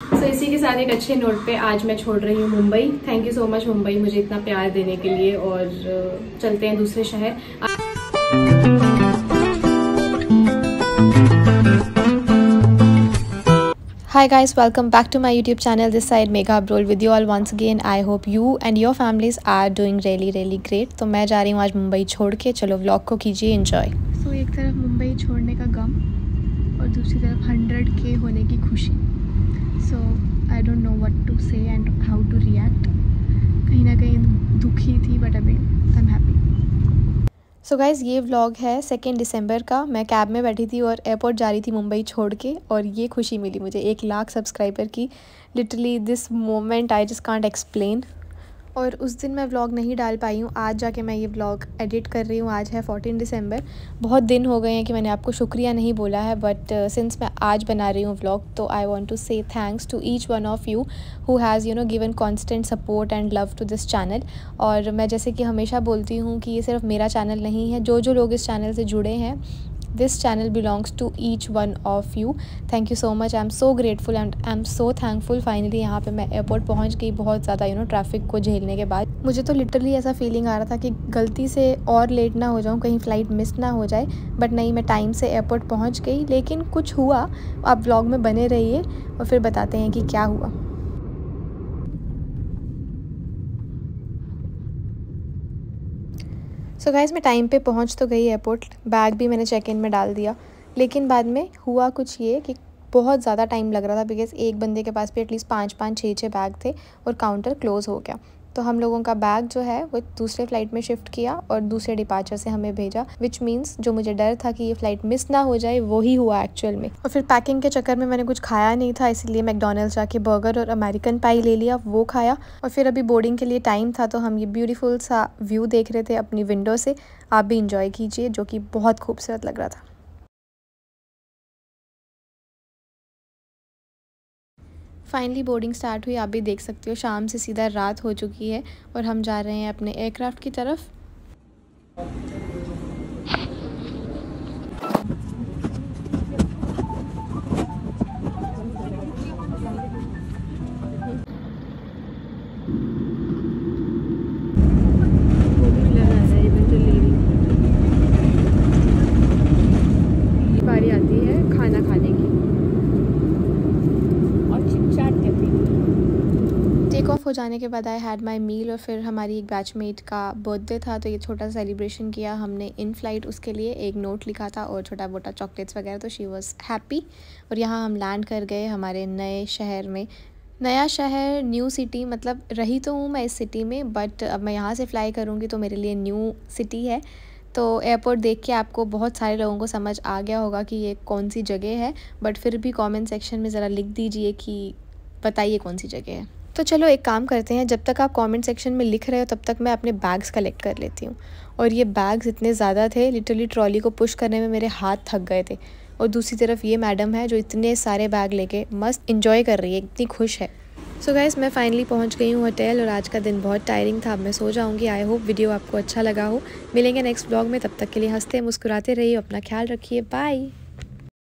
सो इसी के साथ एक अच्छे नोट पे आज मैं छोड़ रही हूँ Mumbai. Thank you so much Mumbai मुझे इतना प्यार देने के लिए। और चलते हैं दूसरे शहर। Hi guys, welcome back to my YouTube channel. This side Megha Abrol with you all once again. I hope you and your families are doing really great. तो मैं जा रही हूँ आज मुंबई छोड़ के। चलो व्लॉग को कीजिए एंजॉय। सो एक तरफ मुंबई छोड़ने का गम और दूसरी तरफ 100K होने की खुशी। So I don't know what to say and how to react. कहीं ना कहीं दुखी थी बट अभी I am happy. So guys ये व्लॉग है 2 दिसंबर का। मैं कैब में बैठी थी और एयरपोर्ट जा रही थी मुंबई छोड़ के, और ये खुशी मिली मुझे 1 लाख सब्सक्राइबर की। Literally this moment I just can't explain. और उस दिन मैं व्लॉग नहीं डाल पाई हूँ। आज जाके मैं ये व्लॉग एडिट कर रही हूँ। आज है 14 दिसंबर। बहुत दिन हो गए हैं कि मैंने आपको शुक्रिया नहीं बोला है, बट सिंस मैं आज बना रही हूँ व्लॉग तो I want to say thanks to each one of you who has given constant support and love to this channel. और मैं जैसे कि हमेशा बोलती हूँ कि ये सिर्फ मेरा चैनल नहीं है। जो लोग इस चैनल से जुड़े हैं, this channel belongs to each one of you. Thank you so much. I am so grateful and I am so thankful. Finally यहाँ पे मैं एयरपोर्ट पहुँच गई बहुत ज़्यादा ट्रैफिक को झेलने के बाद। मुझे तो लिटरली ऐसा फीलिंग आ रहा था कि गलती से और लेट ना हो जाऊँ, कहीं फ़्लाइट मिस ना हो जाए। बट नहीं, मैं टाइम से एयरपोर्ट पहुँच गई। लेकिन कुछ हुआ, आप व्लॉग में बने रहिए और फिर बताते हैं कि क्या हुआ। सो गाइज़ मैं टाइम पे पहुंच तो गई एयरपोर्ट। बैग भी मैंने चेक इन में डाल दिया। लेकिन बाद में हुआ कुछ ये कि बहुत ज़्यादा टाइम लग रहा था, बिकॉज़ एक बंदे के पास भी एटलीस्ट 5-5 6-6 बैग थे और काउंटर क्लोज़ हो गया। तो हम लोगों का बैग जो है वो दूसरे फ़्लाइट में शिफ्ट किया और दूसरे डिपार्चर से हमें भेजा। विच मीन्स जो मुझे डर था कि ये फ़्लाइट मिस ना हो जाए वही हुआ एक्चुअल में। और फिर पैकिंग के चक्कर में मैंने कुछ खाया नहीं था, इसलिए मैकडॉनल्ड्स जाके बर्गर और अमेरिकन पाई ले लिया, वो खाया। और फिर अभी बोर्डिंग के लिए टाइम था तो हम ये ब्यूटीफुल सा व्यू देख रहे थे अपनी विंडो से। आप भी इंजॉय कीजिए, जो कि बहुत खूबसूरत लग रहा था। फाइनली बोर्डिंग स्टार्ट हुई। आप भी देख सकते हो शाम से सीधा रात हो चुकी है और हम जा रहे हैं अपने एयरक्राफ्ट की तरफ। बारी आती है खाना खाने की और चिट-चैट करने की। टेक ऑफ हो जाने के बाद आई हैड माई मील और फिर हमारी एक बैचमेट का बर्थडे था तो ये छोटा सा सेलिब्रेशन किया हमने इन फ्लाइट। उसके लिए एक नोट लिखा था और छोटा मोटा चॉकलेट्स वगैरह, तो शी वॉज़ हैप्पी। और यहाँ हम लैंड कर गए हमारे नए शहर में। नया शहर, न्यू सिटी, मतलब रही तो हूँ मैं इस सिटी में, बट अब मैं यहाँ से फ़्लाई करूँगी तो मेरे लिए न्यू सिटी है। तो एयरपोर्ट देख के आपको बहुत सारे लोगों को समझ आ गया होगा कि ये कौन सी जगह है, बट फिर भी कमेंट सेक्शन में ज़रा लिख दीजिए कि बताइए कौन सी जगह है। तो चलो एक काम करते हैं, जब तक आप कमेंट सेक्शन में लिख रहे हो तब तक मैं अपने बैग्स कलेक्ट कर लेती हूँ। और ये बैग्स इतने ज़्यादा थे, लिटरली ट्रॉली को पुश करने में मेरे हाथ थक गए थे। और दूसरी तरफ ये मैडम है जो इतने सारे बैग लेके मस्त इंजॉय कर रही है, इतनी खुश है। सो गाइज़ मैं फाइनली पहुंच गई हूँ होटल और आज का दिन बहुत टायरिंग था। अब मैं सो जाऊँगी। आई होप वीडियो आपको अच्छा लगा हो। मिलेंगे नेक्स्ट ब्लॉग में, तब तक के लिए हंसते मुस्कुराते रहिए, अपना ख्याल रखिए, बाय।